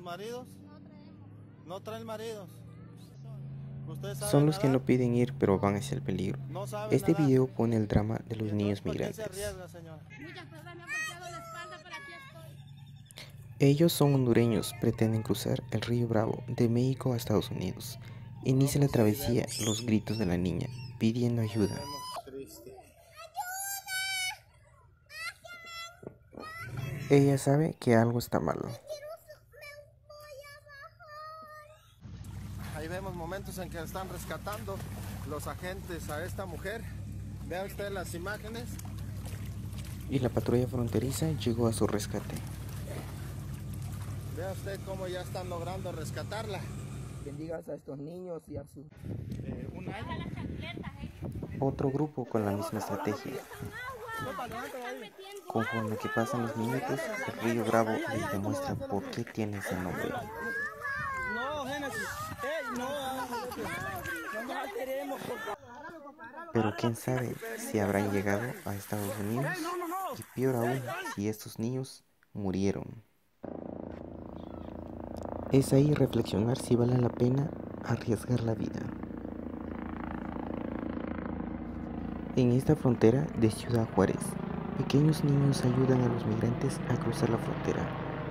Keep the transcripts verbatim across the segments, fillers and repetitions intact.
maridos? No traemos. ¿No traen maridos? Son los que no piden ir, pero van hacia el peligro. No saben Este nadar. video pone el drama de los ¿Y niños entonces por qué se migrantes. arriesga, señora? Muchas personas me han golpeado la espalda, pero aquí estoy. Ellos son hondureños, pretenden cruzar el río Bravo de México a Estados Unidos. Inicia la travesía, los gritos de la niña, pidiendo ayuda. Ella sabe que algo está mal. Ahí vemos momentos en que están rescatando los agentes a esta mujer. Vean ustedes las imágenes. Y la patrulla fronteriza llegó a su rescate. Vea usted cómo ya están logrando rescatarla. Bendigas a estos niños y a su... Eh, un año. Otro grupo con la misma estrategia. Conforme que pasan los minutos, el río Bravo les demuestra por qué tiene ese nombre. No, Génesis. Ey, no. No nos alteremos, por favor. Pero quién sabe si habrán llegado a Estados Unidos y peor aún si estos niños murieron. Es ahí reflexionar si vale la pena arriesgar la vida. En esta frontera de Ciudad Juárez, pequeños niños ayudan a los migrantes a cruzar la frontera.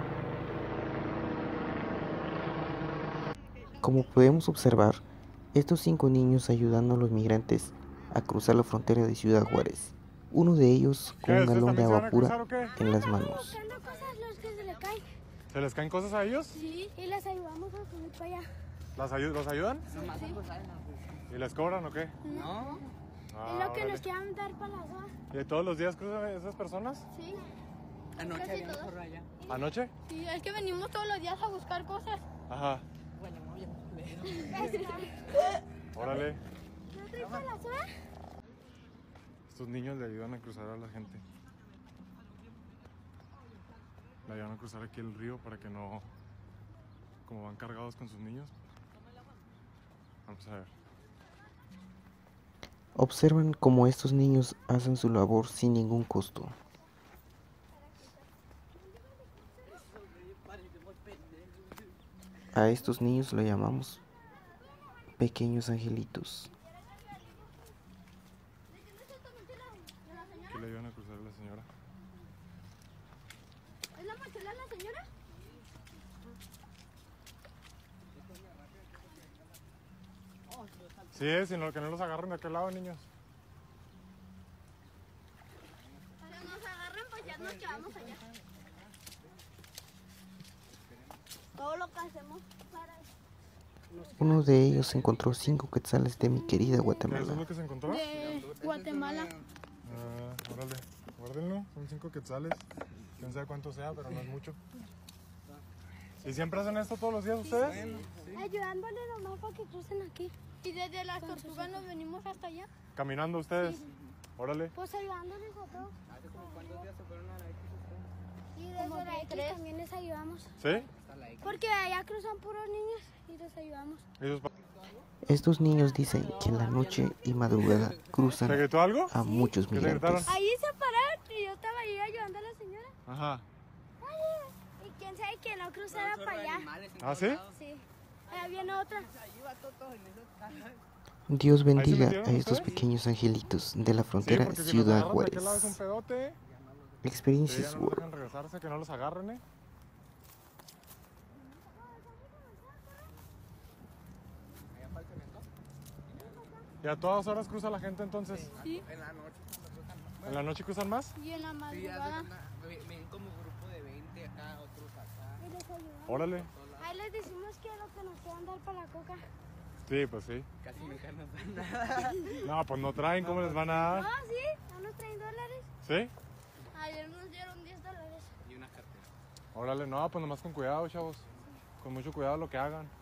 Como podemos observar, estos cinco niños ayudando a los migrantes a cruzar la frontera de Ciudad Juárez. Uno de ellos con un galón de agua pura en las manos. Buscando cosas los que se le caen. ¿Se les caen cosas a ellos? Sí, y les ayudamos a subir para allá. ¿Las ayu- ¿Los ayudan? Sí. ¿Y les cobran o qué? No. Ah, Es lo que órale. nos quieran dar para la soa. ¿Y todos los días cruzan esas personas? Sí. Anoche Casi había un todos. zorro allá. ¿Anoche? Sí, es que venimos todos los días a buscar cosas. Ajá. Bueno, no, ya Órale. ¿No traes para la soa? Estos niños le ayudan a cruzar a la gente. Le ayudan a cruzar aquí el río para que no... Como van cargados con sus niños. Vamos a ver. Observan cómo estos niños hacen su labor sin ningún costo. A estos niños lo llamamos pequeños angelitos. Aquí le ayudan a cruzar a la señora. ¿Es la mochila de la señora? Sí, es, sino que no los agarren de aquel lado, niños. Cuando nos agarren, pues ya nos quedamos allá. Todo lo que hacemos para... Uno de ellos encontró cinco quetzales de mi querida ¿Qué es Guatemala. lo que se encontró? De Guatemala. Ah, órale, guárdenlo, son cinco quetzales. Quién sabe cuánto sea, pero no es mucho. ¿Y siempre hacen esto todos los días ustedes? Ayudándole nomás para que crucen aquí. Y desde las tortugas nos venimos hasta allá. ¿Caminando ustedes? Órale. Pues ayudándoles a todos. ¿Cuántos días se fueron a la X ustedes? Y desde la X también les ayudamos. ¿Sí? Hasta la X. Porque allá cruzan puros niños y les ayudamos. ¿Ellos pa- Estos niños dicen que en la noche y madrugada ¿Se cruzan gritó algo? a muchos ¿Qué se gritaron? migrantes. Ahí se pararon y yo estaba ahí ayudando a la señora. Ajá. Y quién sabe que no cruzara para allá. ¿Ah, sí? Sí. Allá viene otra. Dios bendiga metieron a estos ustedes? pequeños angelitos de la Sí, frontera porque si los Ciudad agarran de aquel lado es un Juárez. pedote. Sí, Experiences ya no los World. dejan regresarse, que no los agarren, eh. ¿Y a todas horas cruza la gente entonces? Sí. En la noche. ¿En la noche cruzan más? Y en la Sí, madrugada. hacen una- ven ven como grupo de veinte acá, otros acá. Y les ayudamos. Órale. Ahí les decimos que lo que nos quieran dar para la coca. Sí, pues sí. Casi me ganan nada. No, pues no traen, ¿cómo les van a dar? Ah, sí. Ya nos traen dólares. ¿Sí? Ayer nos dieron diez dólares. Y una cartera. Órale, no, pues nomás con cuidado, chavos. Con mucho cuidado lo que hagan.